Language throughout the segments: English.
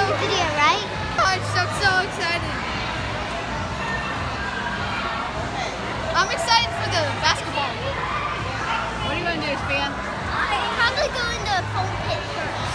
video, right? Gosh, I'm so excited. I'm excited for the basketball. What are you going to do, Span? I'm probably going to foam pit first.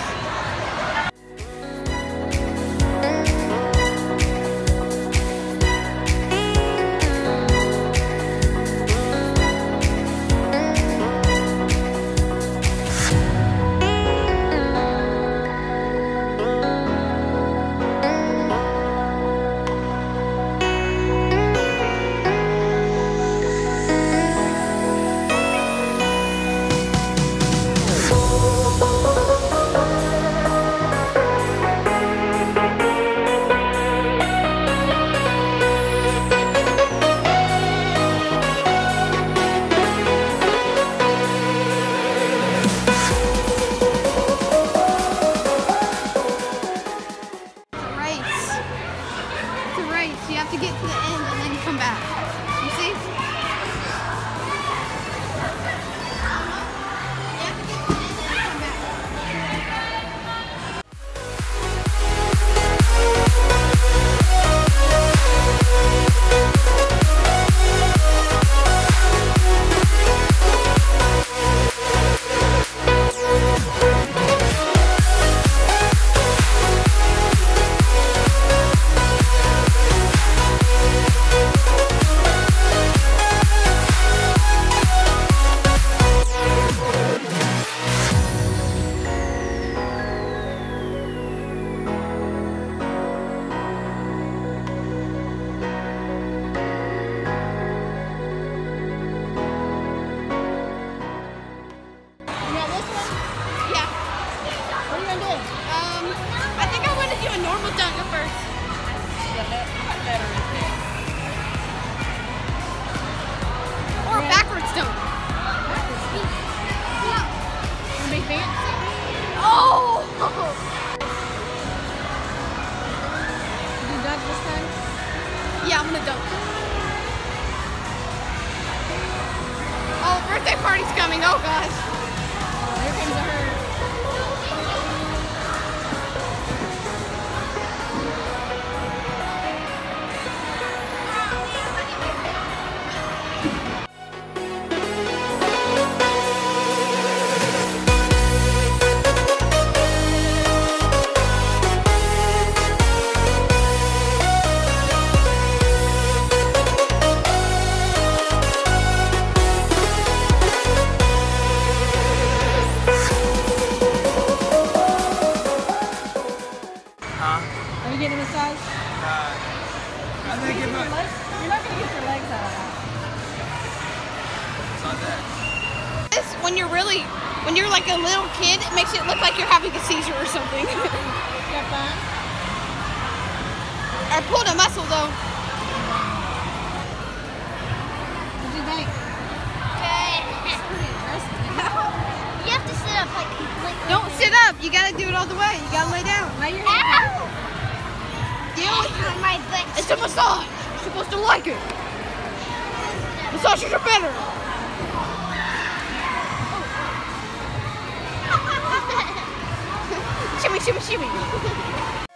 You have to get to the end and then come back. You see? You have to get to the end and then come back. I think I want to do a normal dunk at first. Or a backwards dunk. Yeah. You make fancy? Oh! You dunk this time? Yeah, I'm gonna dunk. Oh, birthday party's coming. Oh gosh. Oh, here comes a herd. Are you getting a massage? I think You're not going to get your legs out. it's not that. This, when you're like a little kid, it makes it look like you're having a seizure or something. Got that? I pulled a muscle though. What'd you think? It's pretty impressive. You have to sit up like completely. Don't sit up. You gotta do it all the way. You gotta lay down. Lay your head down. Ow! Deal with it. My butt. It's a massage. You're supposed to like it. Massages are better. Shimmy, shimmy, shimmy.